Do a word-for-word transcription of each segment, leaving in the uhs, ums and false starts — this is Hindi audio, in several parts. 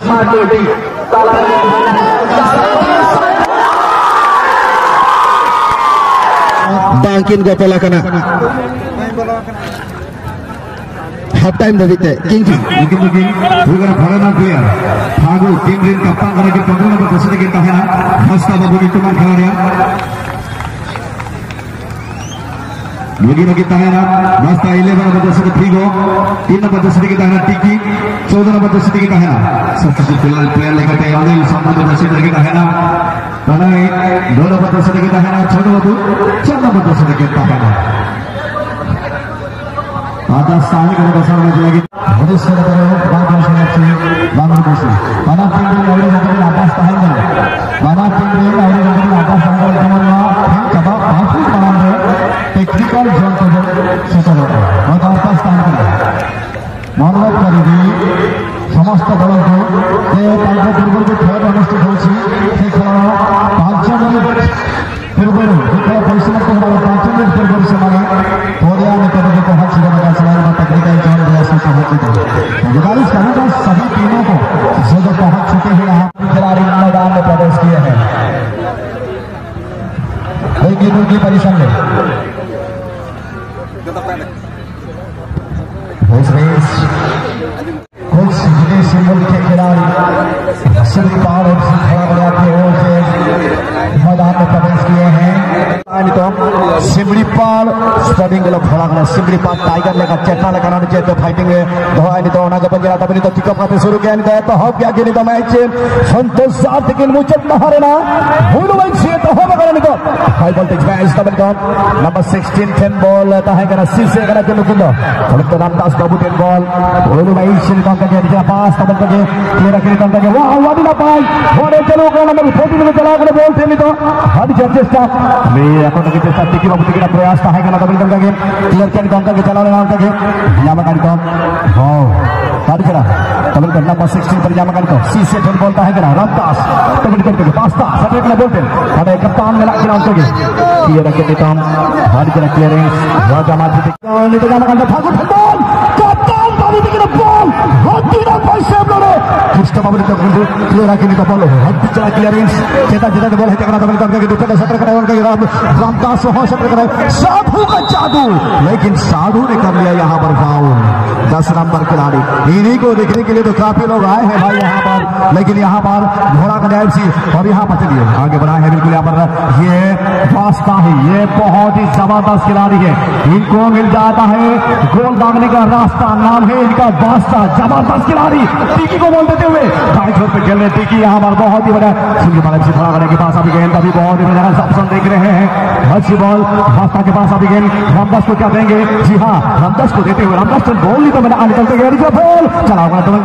bangkin gopala kana half time dhabite king king king bukan bharana player Phagu tim rin kaptan karena पंद्रह नंबर दस के tahana Hasta babu itu man khalarnya lagi-lagi tahana Hasta eleven number दस के Figo तीन नंबर दस के tahana Tiki चौदह नंबर दस के tahana सबसे फिलहाल player लगाते हैं Anil सात नंबर दस के tahana Tanai दो नंबर दस के tahana छोटू बाबू चार नंबर दस के tahana ada sahih kalau besar lagi lagi harus ada bagus seleksi bangun bersih mana tinggi dari dari atas tahan mana tinggi dari dari atas tahan semua yang coba bagus mana technical zone saja sesuatu maka atas tahan manual kali ini समस्त दल को पूर्व जो खेल अनुष्ठित होती पांच मिनट पूर्व परिश्रम पांच मिनट पूर्व से पड़िया निकल के पहुंच टेक्निकल जोन गुजारिश करूंगा सभी टीमों को जो जो पहुंच चुके हैं यहाँ खिलाड़ी मैदान में प्रवेश किए हैं की परिश्रम में कुछ विदेशी मुल्क के खिलाड़ी सिंहपाल और सिंहपाल की ओर से मैदान में प्रवेश किए हैं सिमड़ीपाल स्पोर्टिंग क्लब भोलागना सिमड़ीपाल टाइगर लेकर चेट्टा लेकर आने चाहिए तो फाइटिंग है तो है नहीं तो ना के पंजाब तभी तो किकअप करते शुरू किया नहीं तो हब क्या खेली तो मैच संतोष साथ के मुचत महाराणा भूल वही से तो हो बगैर नहीं तो हाई वोल्टेज मैच तभी तो नंबर सोलह टेन बॉल था है करना सी से करना चलो कुंडो तो रामदास बाबू टेन बॉल भूल वही से तो का के दिया पास तब तक के क्लियर के तो के वाह वाह ना पाई बड़े चलो का नंबर चौदह में चला कर बॉल थे नहीं तो हद चेष्टा मैं এখন থেকে চেষ্টা টিকি বাবু থেকে প্রয়াস থাকে না তবে তবে ক্লিয়ার ক্যান কম থেকে চালানো না থাকে জামা কাট কম ও কাট করা তবে नंबर सोलह पर जामा काट सी से टेन बोलता है ना रामदास तब करके पास्ता सटे के बोलते अरे कप्तान में लग रहा है क्लियर के नितम हद करा क्लियरेंस राजा माजी ने तो जामा काट ठाकुर फुटबॉल कप्तान बाबू के बॉल हद ना पैसे बोले कृष्ण बाबू ने तो क्लियर के नितम बोलो हद चला क्लियरेंस चेता चेता बोल है करना तब करके दूसरे सत्र करा उनका राम रामदास वहां सत्र करा साधु का जादू लेकिन साधु ने कर लिया यहां पर फाउल दस नंबर खिलाड़ी इन्हीं को देखने के लिए तो काफी लोग आए हैं भाई यहाँ पर लेकिन यहाँ पर घोड़ा का नायब सी और यहाँ पर चलिए आगे बढ़ाए हैं बिल्कुल यहाँ पर ये वास्ता है ये बहुत ही जबरदस्त खिलाड़ी है इनको मिल जाता है गोल दागने का रास्ता नाम है इनका वास्ता जबरदस्त खिलाड़ी टीकी को बोल देते हुए बाई छोर पे खेल रहे टीकी यहाँ पर बहुत ही बड़ा सिंह बालक से थोड़ा करने के पास अभी गेंद अभी बहुत ही बड़ा ऑप्शन देख रहे हैं अच्छी बॉल वास्ता के पास अभी गेंद रामदास को क्या देंगे जी हाँ रामदास को देते हुए रामदास बोल नहीं तो मैंने आने चलते गए बॉल चला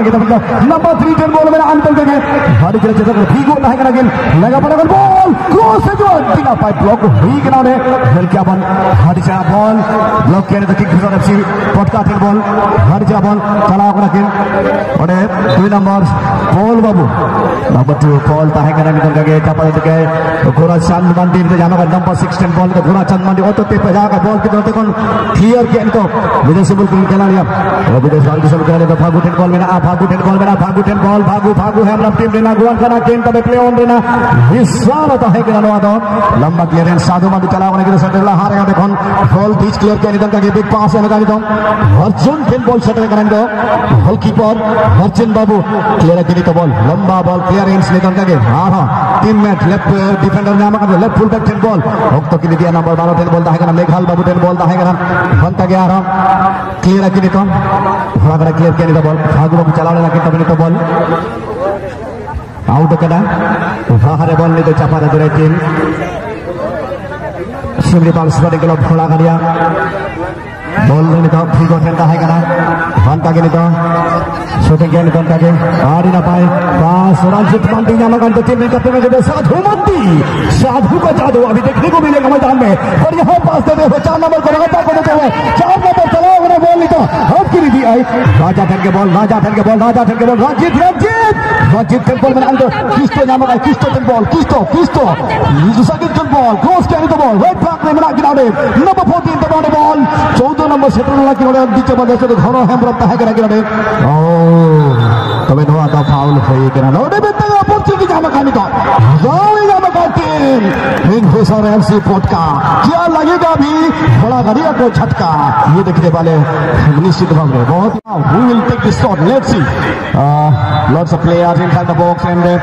नंबर थ्री टेन बॉल में आने चलते गए भारी चले चलते ठीक होता है गेल लगा पड़ा बॉल क्रॉस से जो बिना पाइप ब्लॉक हुई किनारे खेल क्या बन भारी चला बॉल ब्लॉक किया तो किक घुसा एफसी पटका टेन बॉल भारी चला बॉल चला को रखे और दुई नंबर बॉल बाबू नंबर टू बॉल था है करना निकल गए चपा के घोड़ा चंद मंडी में जाना नंबर सिक्सटीन बॉल तो घोड़ा चंद मंडी ऑटो पे पजा का बॉल के दौते कौन क्लियर किया इनको विदेशी मुल्क के खिलाड़ी अब विदेश वाले सब खिलाड़ी तो भागू टेन बॉल में आ भागू टेन बॉल में आ भागू टेन बॉल भागू भागू है हम टीम देना गोल करना गेम तब प्ले ऑन देना हिस्सा होता है कि ना दो लंबा क्लियरेंस साधु मादू चला होने के लिए सेटल हारेगा देखो बॉल बीच क्लियर किया निकल का बिग पास है लगा दो अर्जुन टेन बॉल सेटल करने दो गोलकीपर अर्जुन बाबू क्लियर किया तो बॉल लंबा बॉल क्लियरेंस निकल का गेम हां हां टीम में लेफ्ट डिफेंडर ने आमा left full back ten ball तो के लिए नंबर बारह टेन बॉल है मेघाल बाबू टेन बॉल है बनता गया रहा क्लियर किया तो थोड़ा बड़ा क्लियर किया तो बॉल भागू बाबू चलाने लगे तब तो बॉल आउट कदा बाहर बॉल नहीं तो चापा दे रही टीम सिमड़ीपाल स्पोर्टिंग क्लब भोलागना बॉल नहीं तो ठीक होता है करा बनता के नहीं तो शूटिंग के निकलता के आ ना पाए पास रंजित मंडी नाम का टीम में करते हुए साधु मंडी साधु का जादू अभी देखने को मिलेगा मैदान में और यहाँ पास देते हुए चार नंबर को लगातार को देते हुए चार नंबर चला हुआ बॉल नहीं तो अब की भी आई राजा ठन के बॉल राजा ठन के बॉल राजा ठन के बॉल रंजित रंजित रंजित के बॉल में अंदर किस्तो नाम का किस्तो टेन बॉल किस्तो किस्तो सेकंड टेन बॉल क्रॉस के नहीं तो बॉल राइट बैक में मिला गिराने नंबर फोर्टीन पे बॉल बॉल चौदह नंबर सेटल वाला गिराने नीचे बंद है तो घरों हम रखता है गिराने ओ tome no ada foul hoye kena no de betang opportunity ki jama kani to जाओ jama ka team Kingfisher FC पोटका क्या लगेगा भी बड़ा घड़िया को झटका ये देखने वाले निश्चित भाव में बहुत who will take this shot let's see uh, lots of players inside the box and uh,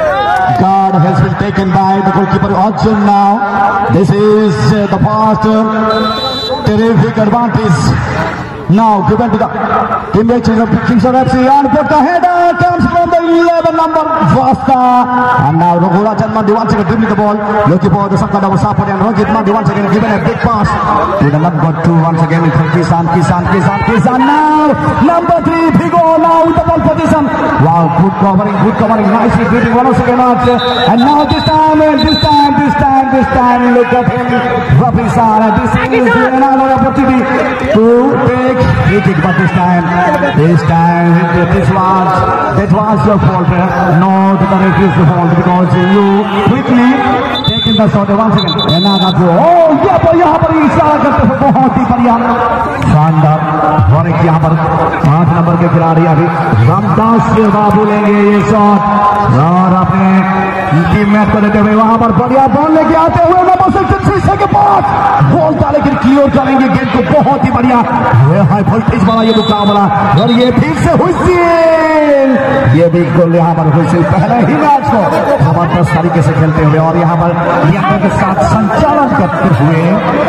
guard has been taken by the goalkeeper Arjun now this is uh, the first uh, terrific advantage now given to the teammates of Kingston F C and put the header comes from the eleven number Vasta and now Raghuram Mandi once again dribbling the ball looking for the second of support and Rajit Mandi once again given a big pass to the number two once again with Kisan Kisan Kisan Kisan now number three Bhigo now with the ball position wow good covering good covering nicely beating once again out and now this time and this time this time this time look at him Rafi Sara this is another opportunity to take free kick but this time this time this was that was your fault no the referee is fault because you quickly taken the shot once again and now oh यहाँ पर यहाँ पर इशारा करते हुए बहुत ही बढ़िया शानदार और एक यहाँ पर पांच नंबर के खिलाड़ी अभी रामदास बाबू लेंगे ये शॉट और अपने टीममेट को देते हुए वहां पर बढ़िया बॉल लेके आते हुए नंबर सिक्स के पास बॉल था लेकिन क्लियर करेंगे गेंद को बहुत ही बढ़िया हाई वोल्टेज वाला ये मुकाबला और ये फिर से हुसैन ये भी गोल यहाँ पर हुसैन पहले ही मैच को जबरदस्त तरीके से खेलते हुए और यहाँ पर यहाँ के साथ संचालन करते हुए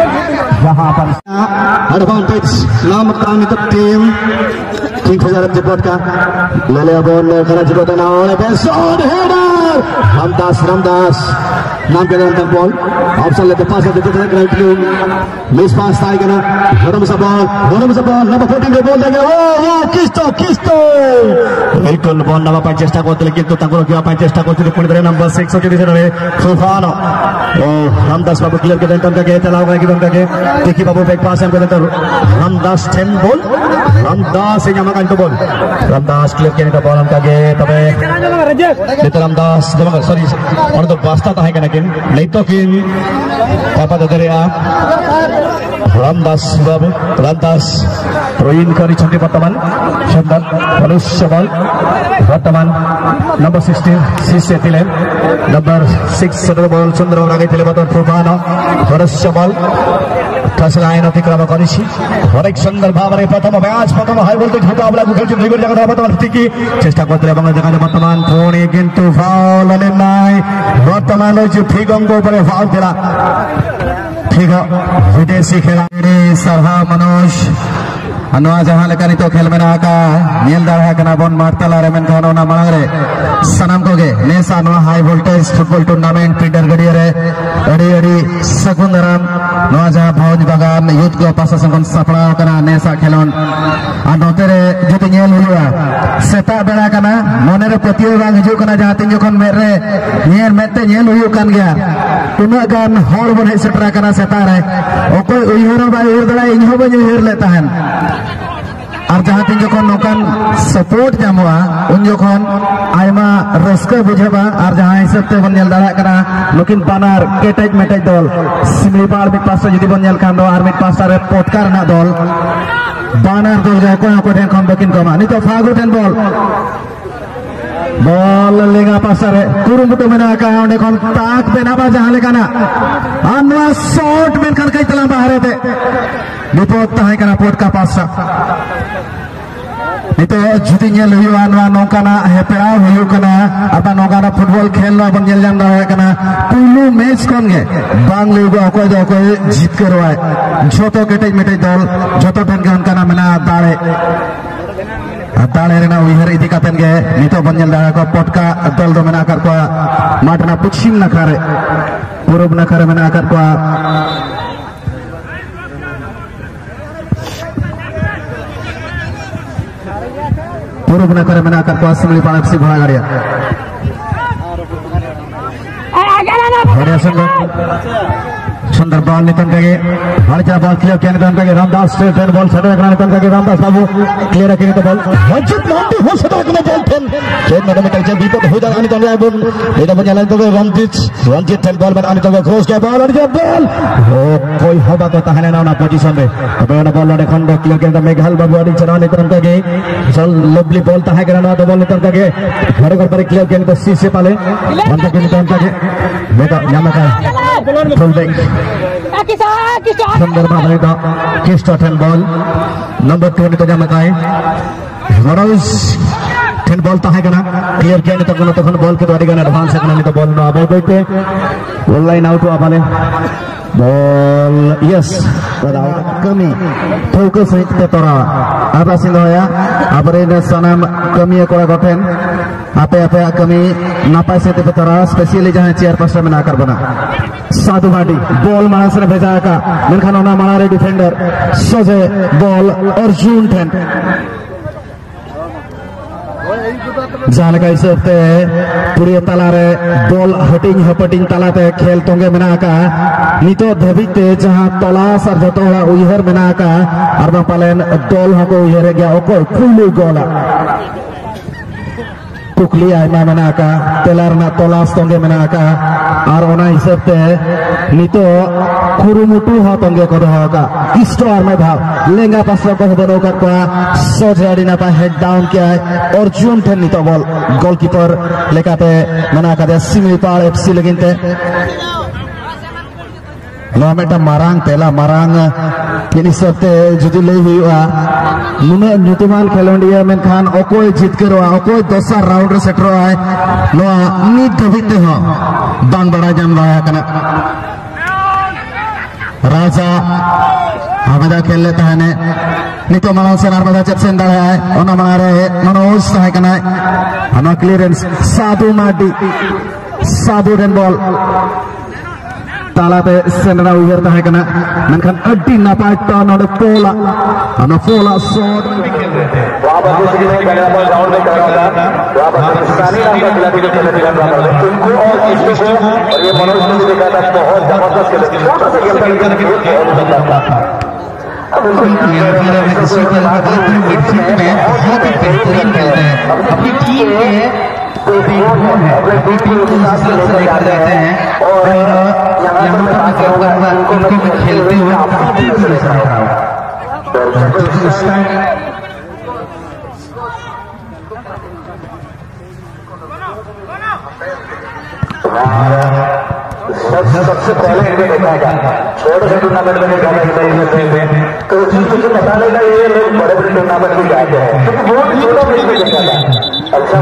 यहाँ पर advantage नाम kami untuk tim Kingston F C Potka lele ball kena jebotan oleh Benson header Ramdas Ramdas नाम के अंदर बॉल ऑप्शन लेते पास देते थे राइट विंग मिस पास था कना गरम सा बॉल गरम सा बॉल नंबर चौदह के बॉल देंगे ओ ओ किस्तो किस्तो बिल्कुल बॉल नंबर पांच चेष्टा करते लेकिन तो तांको क्या पांच चेष्टा करते पुणी तरह नंबर छह के दिशा रे सुफानो ओ रामदास बाबू क्लियर के देंगे के चलाओ के बंदा के देखी बाबू बैक पास हम करते रामदास टेन बॉल रामदास ये नमक अंत बॉल रामदास क्लियर के बॉल हम के तबे देते रामदास जमा सॉरी और तो वास्ता था है कना नहीं तो किन पापा ददरिया रामदास बाबू रामदास रोइन करी छंदी वर्तमान सुंदर मनुष्य बॉल वर्तमान नंबर सिक्सटीन सीसे तिले नंबर सिक्स सुंदर बॉल सुंदर आगे तिले बतन फुफानो मनुष्य बॉल टसलाइन अतिक्रम करिछि अनेक सुंदर भावरे प्रथम मैच प्रथम हाई वोल्टेज मुकाबला खेलছে দুই গোল জায়গা বর্তমান ঠিকই চেষ্টা করতে বাংলা জায়গায় বর্তমান ফোনে কিন্তু ফাউল নেই নাই বর্তমান হচ্ছে ফিগঙ্গ উপরে ফাউল খেলা ঠিক विदेशी खिलाड़ी सरहा मनोज अनुआ जहां लेकर तो खेल में आका नील दाढ़ा कना बन मारतला रे मेन खानो ना मांगरे सनम कोगे नेसा नो हाई वोल्टेज फुटबॉल टूर्नामेंट पीटर गड़िया रे अड़ी अड़ी सकुंदरम नो जहां भौज बागान यूथ को पासा संगन सपड़ा कना नेसा खेलोन आ नोते रे जते नेल हुआ सेता बेड़ा कना मोने रे प्रतियो बांग हिजु कना जहां तिन जखन मेर रे नेर मेते नेल हुयु कान गया तुना गान होर बन हे सेटरा कना सेता रे ओकोय उयहरो बा उयहर दला इनहो बन उयहर लेता हन और जहां तीन जखन नौकान सपोर्ट जामुआ उन जखन आयमा रस्का बुझेबा और जहां हिसाब ते बन नेल दाड़ा कना लेकिन बानार केटेज मेटेज दल सिमलीपाल मिट पास जदि बन नेल खान दो आर मिट पास रे पोटकार ना दल बानार दल गे को को ठेन खम बकिन कमा नि तो फागु ठेन बॉल बॉल लेगा पास रे कुरुमुटु मेना का ओंडे खन ताक बेनाबा जहां लेकाना अनवा शॉट मेन खन कई तला बाहर ते विपद ताहे कना पोटका पास नितो जुदी नेल हुआ नवा नौकाना हेपेरा हुयुकना अबा नौकाना फुटबॉल खेल लो बन नेल जाम दा कना पुलु मैच कोन गे बांग लेगो अकोय दो अकोय जीत के रोय छोटो केटेज मेटेज दल छोटो ठन के उनका मेना दाड़े दाड़े रेना उइहर इदी कातेन गे नितो बन नेल दा को पोटका दल दो मेना कर को माटना पश्चिम नखारे पूरब नखारे मेना कर को पूर्व नगर में आकर को असम्बली पालक से भरा गाड़िया सुंदर बॉल नितन के हड़चा बॉल क्लियर किया नितन के रामदास से टेन बॉल सेटल करना नितन के रामदास बाबू क्लियर किया तो बॉल वंचित मानती हो सेटल करना बॉल टेन टेन में में कल्चर विपद हो जाने नितन के बॉल इधर बन जाने तो रंजित रंजित टेन बॉल में आने तो क्रॉस के बॉल और जब बॉल कोई हवा तो तहने ना ना पोजीशन में अब ना बॉल ने खंड क्लियर किया तो मेघाल बाबू आदि चला नितन के चल लवली बॉल तहे करना तो बॉल नितन के घरे घर पर क्लियर किया तो सी से पाले बंद के नितन के बेटा यहां का फुल बैक सुंदर बाबू का किस्टो टेन बॉल नंबर टू ने तो जमा का मनोज टेन बॉल तहे करना क्लियर किया तो कोनो तखन बॉल के तो आदिगना एडवांस करना नहीं तो बॉल ना आबे बैठे ऑनलाइन आउट आपाले ball yes kami fokus itu tora apa sih ya apa ini sanam kami kora goten apa apa kami napai sih itu tora spesiali jahan chair pasca mena kar bana satu badi ball mana se bheja ka menkan ona mana defender soje ball Arjun ten जाने का इस हफ्ते पूरी तलारे बॉल हटिंग हपटिंग तलाते खेल तोंगे मेना का नितो धबिते जहां तलास और जतोड़ा उयहर मेना का और पालेन दल हको उयहर गया ओको फुलु गोला कुकली आयमा मेना का तेलार ना तलास तोंगे मेना का और ओना हिसाब ते नितो कुरुमुटु हा तोंगे को दोगा किस्तो और में भाव लेंगा पासरा को बनो का को सोजाड़ी ना पा हेड डाउन किया और जून थे नितो बॉल गोलकीपर लेकाते मेना का दे सिमिपाल एफसी लगिनते लोमेटा मारांग तेला Marang ini sebte judi lei huwa nuna nyutumal khelondia menkan okoi jitkero okoi dosar round re setro ai noa nit dhabite ho bang bada jam raya kana raja hamada khel leta hai ne nito malal se narmada chep sen dala hai ona mare manoj hai kana ana clearance sadu madi sadu den ball ताला पे सेंडरा उयरता है कना मनखन अड्डी नापाय टर्न और पोला और पोला शॉट वापस दूसरी में पहला बॉल राउंड में कर रहा था वापस सानी नाम का खिलाड़ी जो खेलने दिला रहा था उनको और इसको और ये मनोज ने देखा था बहुत जबरदस्त खेल छोटा सा खेल करके अब उनको ये फिर में किसी को लगा कि मिडफील्ड में बहुत ही बेहतरीन खेलते हैं अपनी टीम में दो टीम है अपनी टीम को साथ लेकर जाते हैं और यहाँ पर आके उनको उनको खेलते हुए काफी नजर आ रहा है सबसे पहले इन्हें देखा था छोटे से टूर्नामेंट में तो मुझे पता लगा ये लोग बड़े बड़े टूर्नामेंट में जाते हैं क्योंकि बहुत छोटा देखा था अच्छा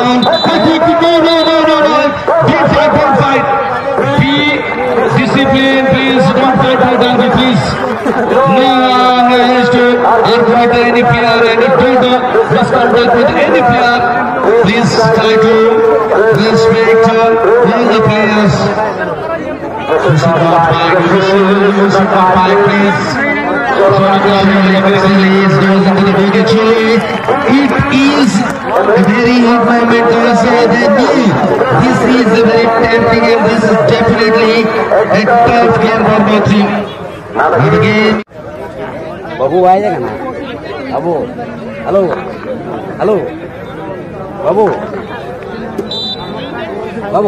discipline contact with any player, please try to respect all the players. You should not fight, you should not fight, please. Is goes into the big chili. It is very hot moment to say that this is a very tempting and this is definitely a tough game for both team. Again. Babu aja kan? Babu, halo, halo, Babu, Babu.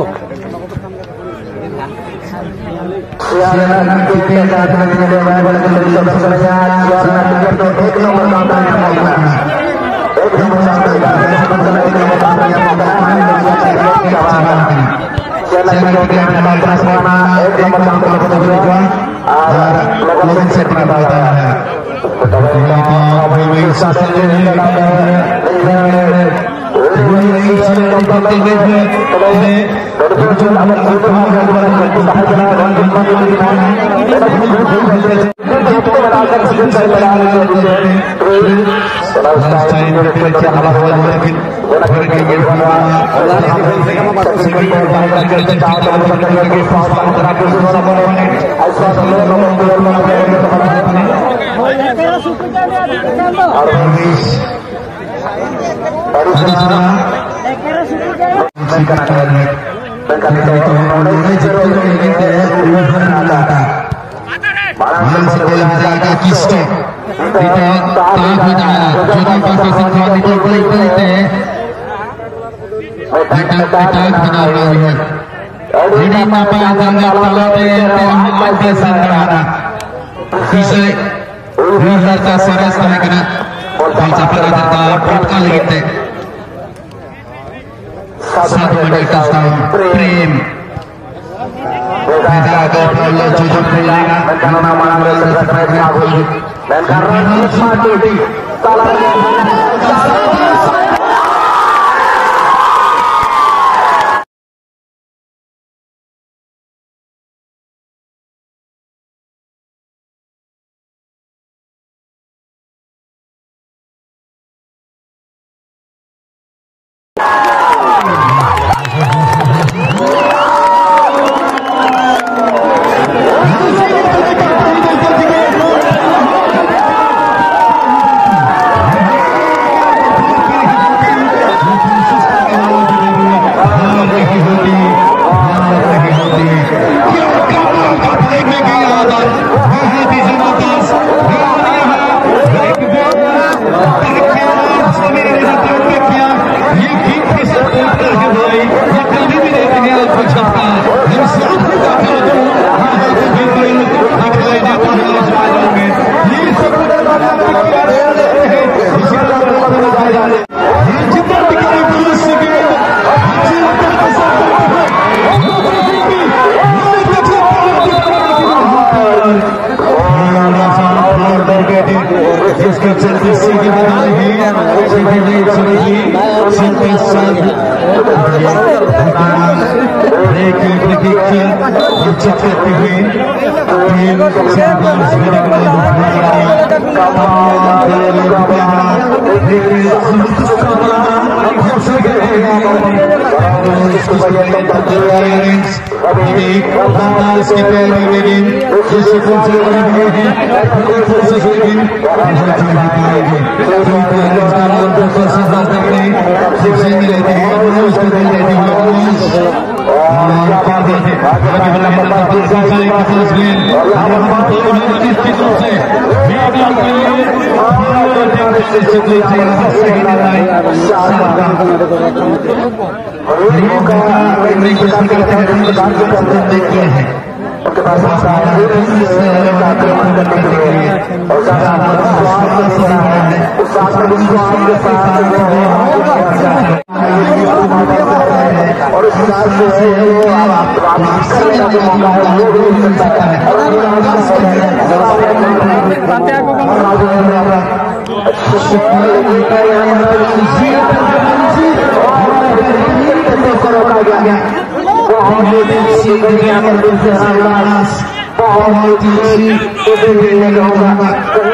dan karena satu di salah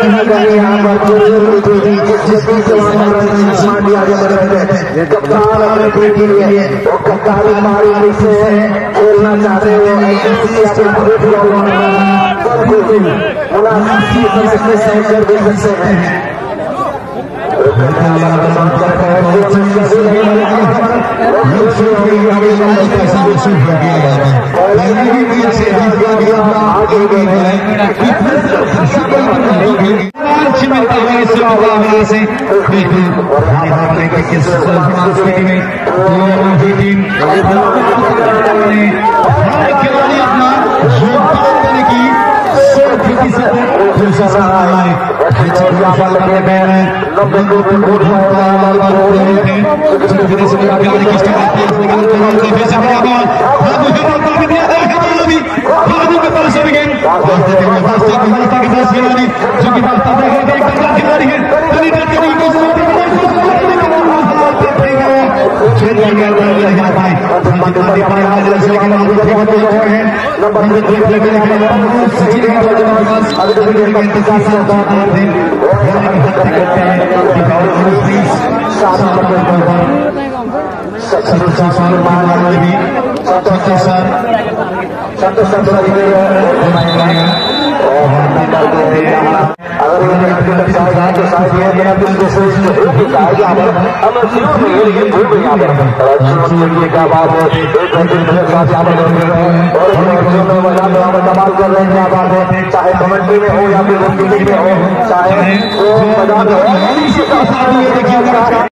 कहीं ना कहीं यहाँ पर जिसकी आगे बढ़ रहे कप्तान अपने टीम के लिए वो कप्तानी मारी से खेलना चाहते हो मुनासिब समय से सहकर भी सकते हैं। चाहे कमेंट्री में हो या फिर में हो चाहे